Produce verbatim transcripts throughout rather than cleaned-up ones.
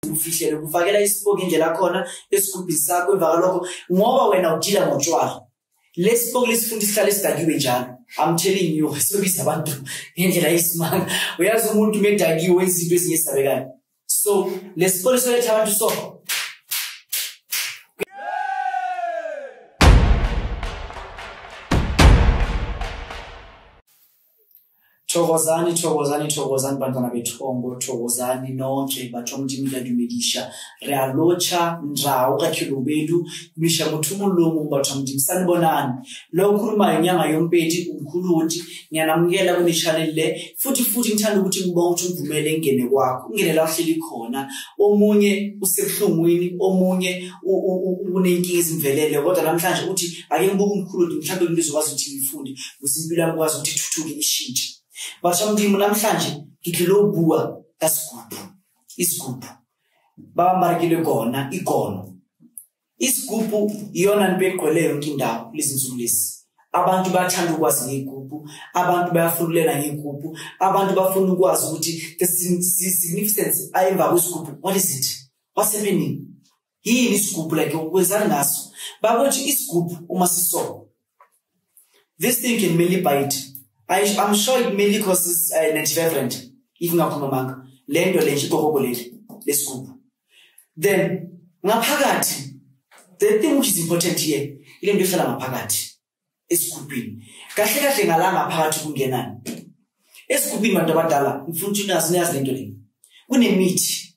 ufihlele kufakela ispoke indlela khona esigubhini sakho emva lokho ngoba wena udila ngotshwala lespoke lesifundi sihlale sidakiwe njalo. I'm telling you, sobiza abantu ngendlela isimanga uyazi umuntu medakiwe izinto ezinyesabekayo. So lespoke soletha abantu so Thokozani, thokozani, thokozani bantwana bethongo, thokozani nonke batho mdimila dumedisha. Realocha ndrawo ka Khilobedu, misha muthumulumo batho mdimisani bonani. Lo ukhuluma inyanga yompeti umkhuluti, ngiyanamukela kune channel le. Futhi futhi ngithanda ukuthi ngibonge ukuthi ungivumele ingene kwakho. Ingene la uhleli khona. Omunye usebuhlungwini, omunye unenkinga ezimvelele kodwa namhlanje uthi ake ngibuke umkhuluti mhlawumbe ngizokwazi ukuthi ngifunde, usimpilo yami kwazi ukuthi ithuthuke ishintshe. Bashamdimu namhlanje ngikilo buwa kasigubhu isigubhu bambarekile kona ikono isigubhu iyona nibegqwele yonke indawo lezinsuku lesi abantu bathanda ukwazi ngegubhu abantu bayafululela ngegubhu abantu bafuna ukwazi ukuthi the significance ayemva kwesigubhu what is it what's happening yini isigubhu like ukwezana ngaso bakuthi isigubhu uma siso this thing can mainly bite. I, I'm sure it mainly causes uh, ninety-five rand. If ngaphuma manga. Lento le nchikoko leli. Lescoop. Then, ngaphakathi. The thing which is important here. Ile nto ehlala ngaphakathi. Escoopini. Kahle kahle ngala ngaphakathi kungenani. Escoopini bantu abadala. Mfuna ukuthi nazi nazi lento le. Kunemithi.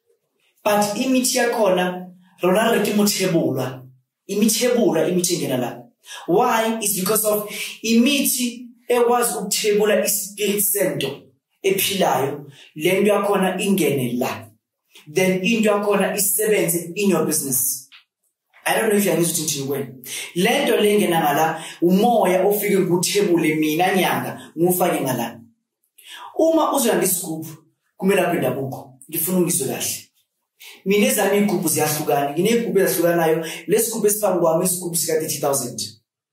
But imithi yakhona rona re ke mothebula. Imithebula imithi engena la. Why? It's because of imithi ekwazi ukuthebula ispirit sento ephilayo lento yakhona ingene la then into yakhona isebenze in your business. I don't know if you are used to it when lento lengena ngala umoya ofike ukuthebule mina nyanga ngufake ngala uma uzoya ngesigubhu kumele kwendabuko ngifuna ungizwe kahle mina ezami igubhu ziyahlukana nginegubhu ezahlukanayo lesigubhu esiphambi kwami isigubhu sika thirty thousand.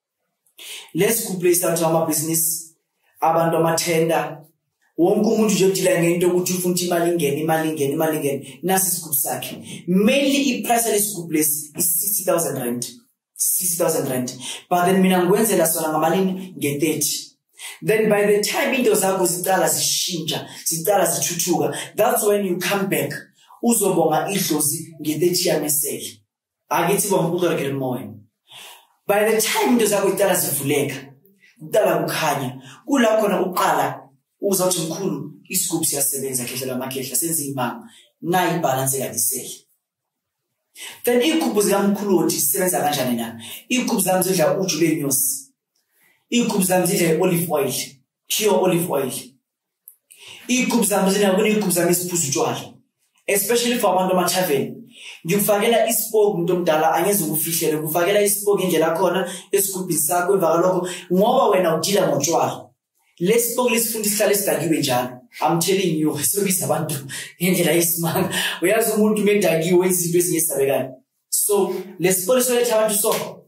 Let's go place out our business. Abantu amathenda. Wonke umuntu nje udila ngento ukuthi ufuna imali ingene imali ingene imali ingene. Nasi isigubhu sakhe. Mainly iprice lesigubhu lesi is sixty thousand rand. sixty thousand rand. But then mina ngikwenzela sona ngamalini nge thirty. Then by the time into zakho zicala zishintsha, zicala zithuthuka, that's when you come back. Uzobonga idlozi nge thirty yamesele. Akithi bombukerekele moya. By the time into zakho itala zivuleka, itala kukhanya, kula khona uqala uzathi mkhulu isigubhu siyasebenza khehla lamakhehla senze imanga, na ibalance kadisele. Then igubhu zikamkhulu uthi sisebenza kanjani na? Igubhu zami zidla uju lenyosi. Igubhu zami zidla olive oil, pure olive oil. Igubhu zami zina kune igubhu zami isiphuzu utshwala. Especially for abantu amathaveni. Ngikufakela ispoke umuntu omdala angeze ukufihlele kufakela ispoke indlela khona esigubhini sakho emva lokho ngoba wena udila ngotshwala lespoke lesifundi sihlale sidakiwe njalo. I'm telling you sobiza abantu ngendlela isimanga uyazi umuntu medakiwe izinto ezinyesabekayo. So lespoke soletha abantu so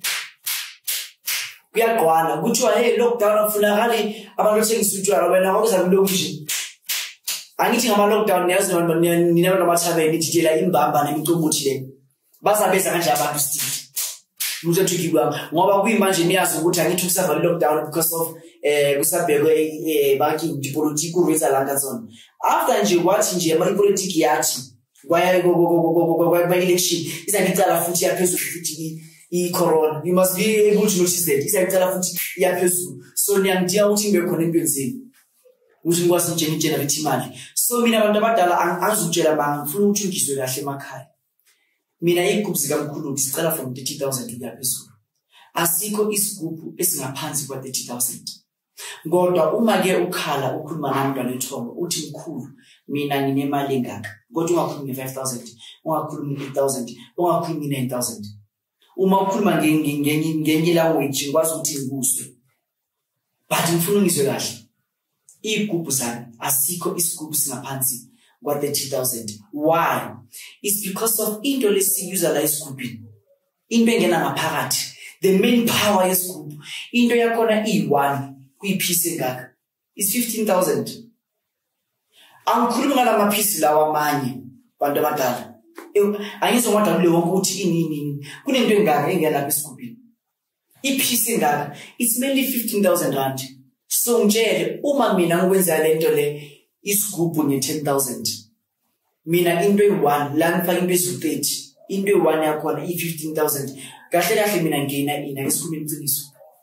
kuyaqwana kuthiwa hey lockdown akufunakali abantu bathengisa utshwala wena ngokuza kulokishini. Angithi ngama lockdown yazi nina namathabeni dijela imbamba nemicombuthi le bazabeza kanje abantu still muzo thukibwa ngoba kuyimanje niyazi ukuthi angithi kusava lockdown because of eh kusabhekwe eh baki ipolitiki urenza langa zona after nje wathi nje ama ipolitiki yathi kwaya kwa election izangicala futhi yaphezulu futhi i corona you must be able to notice that izangicala futhi yaphezulu so niyangidiya ukuthi ngibe khona empenzeni ukuthi ngikwazi nje ngigenerate imali. So mina abantu abadala angizukutshela banga ngifuna ukuthi ngizwe kahle emakhaya. Mina igubhu zikamkhulu sicela from thirty thousand kuya phezulu. Asikho isigubhu esingaphansi kwa thirty thousand. Kodwa uma ke ukhala ukhuluma namntwana ethongo uthi mkhulu mina nginemali engaka. Kodwa ungakhulumi five thousand, ungakhulumi eight thousand, ungakhulumi nine thousand. Uma ukhuluma ngenye language ngikwazi ukuthi ngikuzwe. But ngifuna ngizwe kahle. Igubhu zami asikho isigubhu singaphansi kwa thirty thousand. Why? It's because of into lesiyuza la isigubhini. Into engena ngaphakathi. The main power yesigubhu. Into yakhona i one kuyiphisi engaka. It's fifteen thousand. Angikhulumi ngala maphisi lawa amanye bantu abadala. angizongwada kule wonke ukuthi inini ini kunento engaka engelapha esigubini iphisi engaka it's mainly fifteen thousand rand. So ngitshele uma mina ngikwenza lento le isigubhu nge ten thousand mina into eyi-one la ngifaka into ezu thirty into eyi-one yakhona i-fifteen thousand kahle kahle mina ngina ina esigubini iqiniso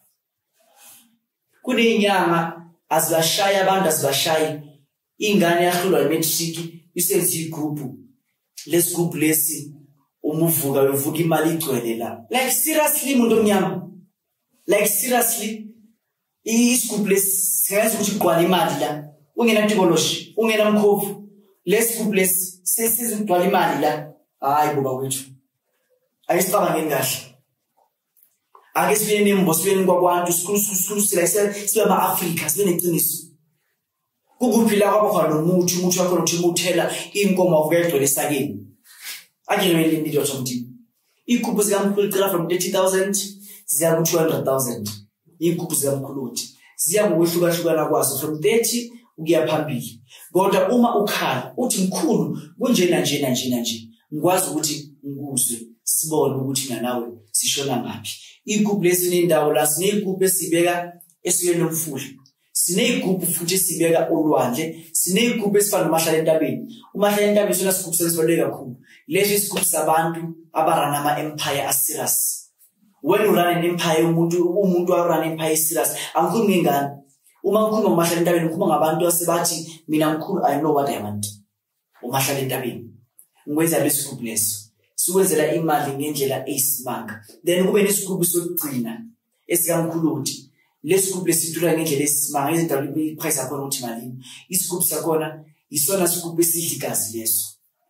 kuney'nyanga azibashayi abantu azibashayi ingane yahlulwa imetric isenza igroupu lesigubhu lesi uma uvuka uvuka imali igcwele la like seriously muntu omnyama like seriously isigubhu lesi singayenza ukuthi kugcwala imali la ungena tikoloshi ungena mkhovu lesigubhu lesi sesizigcwala imali la hayi boba wethu ayisicabangeni kahle ake sibe nembosweni kwakwantu sikhulu sikhulu sila sibe ama-Afrika sibe neqiniso kukuphila kwabo khona nomuthi umuthi wakho uthi umuthela inkomo avuka egcwele esakeni akuyele into yomntwana igubhu zikamkhulu cela from thirty thousand ziya ku two hundred thousand igubhu zikamkhuluthi ziya ngokwehlukahlukana kwazo from thirty ukuya phambili kodwa uma ukhala uthi mkhulu kunjena njena njena nje ngikwazi ukuthi ngikuzwe sibone ukuthi nawe sishona ngaphi igubhu lesinendawo la sinegubhu esibeka esiyeni nomfula sinegubhu futhi esibeka olwandle sinegubhu esifana nomahlala entabeni umahlala entabeni sona sigubhu sesibaluleke kakhulu leso isigubhu sabantu abarana ama-empire aserious when you run an empire umuntu umuntu arun empire serious angikhulumi ngengane uma ngikhuluma ngomahlala entabeni ngikhuluma ngabantu asebathi mina mkhulu I know what I want umahlala entabeni ngikwenza leso sigubhu leso sikwenzela imali ngendlela eyisimanga then kube nesigubhu sokugcina esikamkhuluthi lesigubhu lesithula ngendlela eyisimanga izindawo iprice yakhona ukuthi malini isigubhu sakhona isona sigubhu esidla igazi leso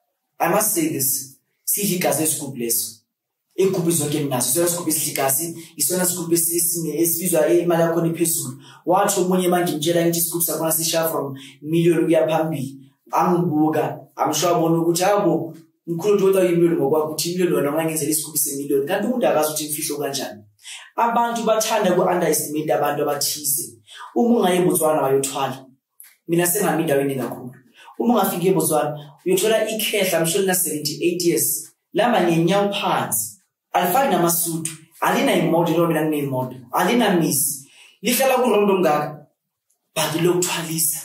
I must say this sidla igazi lesigubhu leso igubhu zonke minaso isona sigubhu esidla igazi isona sigubhu esibizwa imali yakhona iphezulu wathi omunye manje ngitshela ngithi isigubhu sakhona sisha from million ukuya phambili angibuka amshwabona ukuthi abo mkhulu nje uthi imiliyoni ngokwakho uthi imiliyoni wena ungangenzela isigubhu semiliyoni kanti umuntu akazi ukuthi imfihlo kanjani abantu bathanda ku-underestimate abantu abathize uma ungaye eBotswana wayothwala mina sengami endaweni kakhulu uma ungafika eBotswana uyothola ikhehla msho lina seventy-eight years lama ngenyawo phansi alifani namasuthu alina imoto lo mina nginemoto alina misi lihlala kurondo ngaka but lokuthwalisa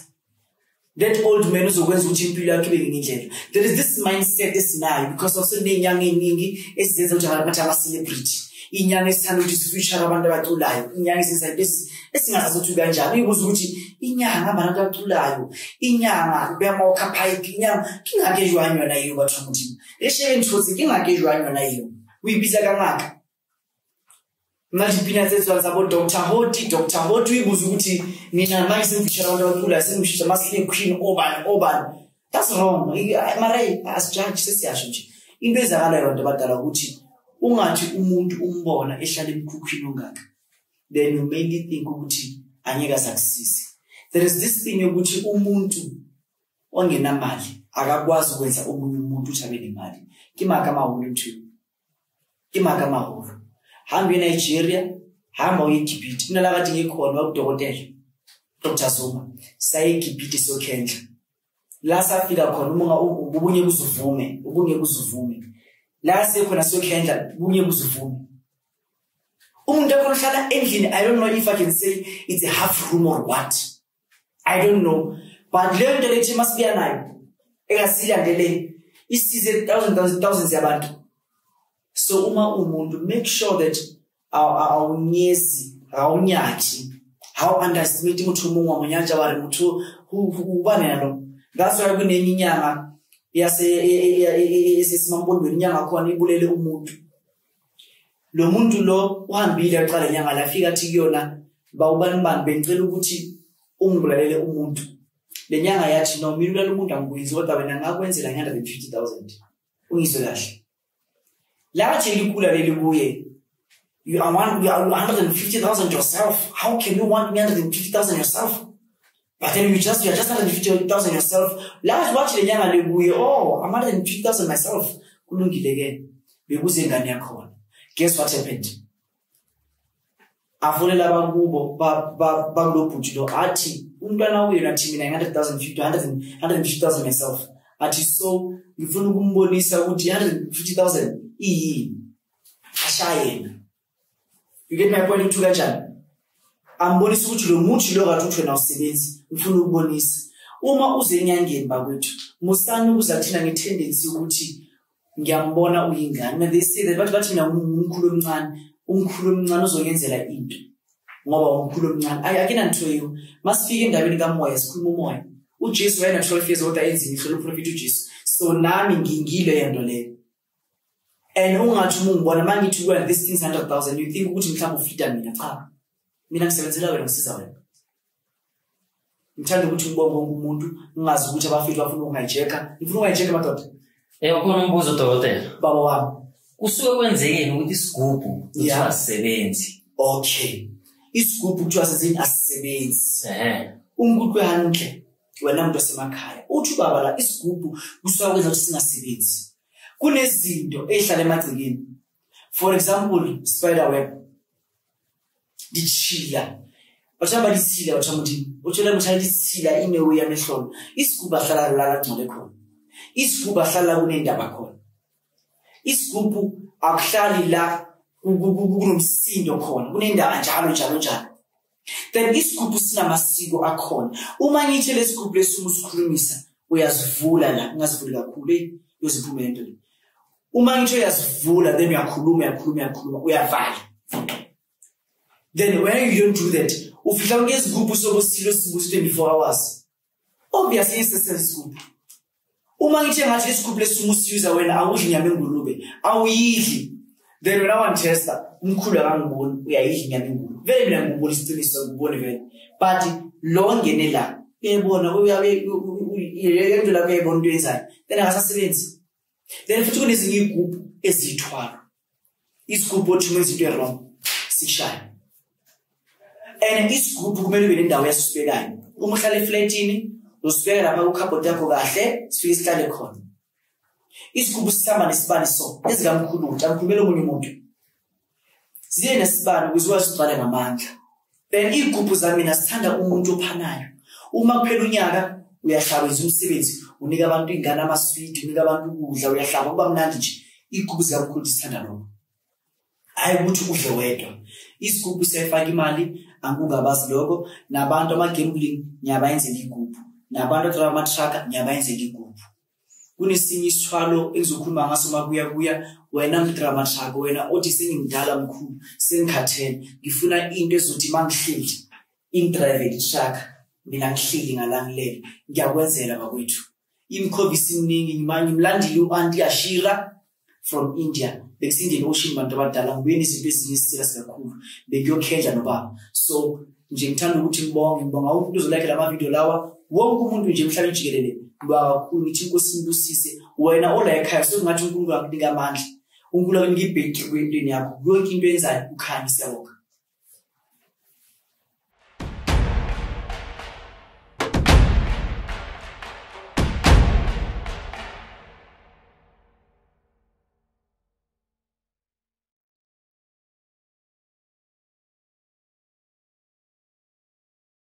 that old man uzokwenza ukuthi impilo yakhe ibe ngendlela there is this mindset esinayo because of senenyanga eningi esizenza ukuthi abantu ama celebrity inyanga esithanda ukuthi sifuture abantu abaculayo inyanga esenza bese esingazazi ukuthi kanjani uyibuza ukuthi inyanga abantu abaculayo inyanga bema pipe inyanga kingake jwanywa na yiyo bathu ukuthi eshe nthozi kingake jwanywa na yiyo uyibiza kangaka manje phina sezwa zabo Doctor Hoti Doctor Hoti uyibuza ukuthi mina manje sengifuture abantu abaculayo sengishisa ama-slim queen obani obani that's wrong mara as judge sesiyasho nje into ezakalayo abantu abadala ukuthi ungathi umuntu umbona ehlala emkhukhwini ongaka then you mainly think ukuthi angeke success. There is this thing ukuthi umuntu ongenamali akakwazi ukwenza omunye umuntu uthi abe nemali kimaka mahulu nto kimaka mahulu hamba eNigeria hamba uyeGibhithe kunalakade ngekhona wakudokotela Doctor Zuma saye eGibhithe sokhendla la safika khona uma ubunye kuzivume ubunye kuzivume la sekhona sokhendla ubunye kuzivume umuntu akhona endlini. I don't know if I can say it's a half room or what, I don't know, but le nto lethi masibuya nayo ekasilandele isize thousands thousands thousands yabantu. So uma umuntu make sure that awunyezi awunyathi how underestimate umuntu umungu amanyanja bari umuntu ubane nalo. That's why kunenye inyanga yase esesimambondweni inyanga khona ibulele umuntu. Lo muntu lo uhambile aqala inyanga lafika athi kuyona bawubani bani bencela ukuthi ungibulalele umuntu. Le nyanga yathi no mina lo muntu angikwenzi kodwa wena ngakwenzela one hundred fifty thousand ungizwe kahle. Lathi likhula leli kuye you are one you are one hundred fifty thousand yourself. How can you want one hundred fifty thousand yourself? But then you just you are just one hundred fifty thousand yourself. Lathi wathi le nyanga le kuye oh I'm one hundred fifty thousand myself kulungile ke bekuze ngane yakho. Guess what happened? Afonela bakubo ba bakulobhuti lo athi umntwana wena nathi mina one hundred thousand fifty one hundred fifty thousand myself athi so ngifuna ukumbonisa ukuthi one hundred fifty thousand iyini ashayena. You get my point into kanjani? Ambonisa ukuthi lo muntu lo kathi uthwe na usebenzi ngifuna ukubonisa. Uma uze enyangeni bakwethu musani ukuzathina ngetendency ukuthi ngiyambona uyingane. They say that bathi bathi mina umkhulu omncane, umkhulu omncane uzongenzela into ngoba umkhulu omncane. Akina ntweyo masifike endabeni kamoya sikhuluma umoya. uJesu wayena twelve years old ayenzini ihlola uprofit uJesu. So nami ngingile yento leyo. And ungathi uma ungibona mangithi kuwa this things one hundred thousand you think ukuthi mhlawumbe ufita mina cha. Mina ngisebenzela wena ngisiza wena. Ngithanda ukuthi ngibonge umuntu ungazi ukuthi abafika bafuna ukungayijeka. Ngifuna ukungayijeka madoda. Eh ukhona umbuzo dokotela. Baba wami. Kusuke kwenzekeni ukuthi isigubhu kuthiwa asisebenzi. Okay. Isigubhu kuthiwa sezini asisebenzi. Eh. Umuntu kwehanhle wena umuntu osemakhaya. Uthi baba la isigubhu kusuka kwenza ukuthi singasebenzi. Kunezinto ezihlala emagcikeni. For example, spider web. Dichila. Bachaba disila bachamuthi. Uthola mthali disila inewe yamehlolo. Isigubhu ahlala lala ngcole khona. Isigubhu ahlala kunendaba khona. Isigubhu akuhlali la kunomsindo khona. Kunendaba njalo njalo njalo. Then isigubhu sinamasiko akhona. Uma ngithi lesigubhu lesumusikhulumisa uyazivula la, ungazivula kakhulu yoziphuma into le. Uma ngithi uyazivula then uyakhuluma uyakhuluma uyakhuluma uyavala. Then when you don't do that, ufika ngesigubhu sobusilo sibusi twenty-four hours. Obviously it's a sigubhu. Uma ngithi ngathi lesigubhu lesumusiza wena awudli inyama engulube, awuyidli. Then when I want tester, umkhulu akangiboni uyayidla inyama engulube. Vele mina ngibona isiciniso ngibone vele. But lo ngene la, uyabona uyabe yento la kuyayibona into yenzayo. Then akasasebenzi. Then futhi kunezinye igubhu ezithwala. Isigubhu othi umenza into wrong, sishaya. And isigubhu kumele ube nendawo yasibekayo. Uma uhlala eflatini, usibeka lapha ku cupboard yakho kahle, sifike sihlale khona. Isigubhu sisama nesibani so, ezikamkhulu ukuthi akukhulumele omunye umuntu. Ziye nesibani ukuze wasigcwala ngamandla. Then igubhu zamina sithanda umuntu ophanayo. Uma kuphela unyaka uyahlabeza umsebenzi, unika abantu ingane amasweet, unika abantu ukudla, uyahlaba kuba mnandi nje. Igubhu zikamkhulu sithanda lokho. Hayi ukuthi udle wedwa. Isigubhu siyafaka imali angungabazi lokho nabantu ama gambling nyabayenzela igubhu. Nabantu atraba amatraka nyabayenzela igubhu. Kunesinye isithwalo engizokhuluma ngaso makuya kuya wena mdrama traka wena othi sengimdala mkhulu sengikhathele ngifuna into ezothi mangihleli in private truck mina ngihleli ngalangilele ngiyakwenzela bakwethu. Imkhobi siningi ngimanye imlandile uanti Ashira from India. Bekusindeni ocean bantu abadala ngibuyeni izinto ezinisira sikakhulu bekuyokhendla nobaba. So nje ngithanda ukuthi ngibonge ngibonga umuntu uzolike lama video lawa wonke umuntu nje emhlabeni jikelele ngibakakhulu ngithi inkosi imbusise wena ola ekhaya so ngathi uNkulunkulu akunika amandla uNkulunkulu akunika ibhekile kwentweni yakho yonke into eyenzayo ukhanyisa lokho.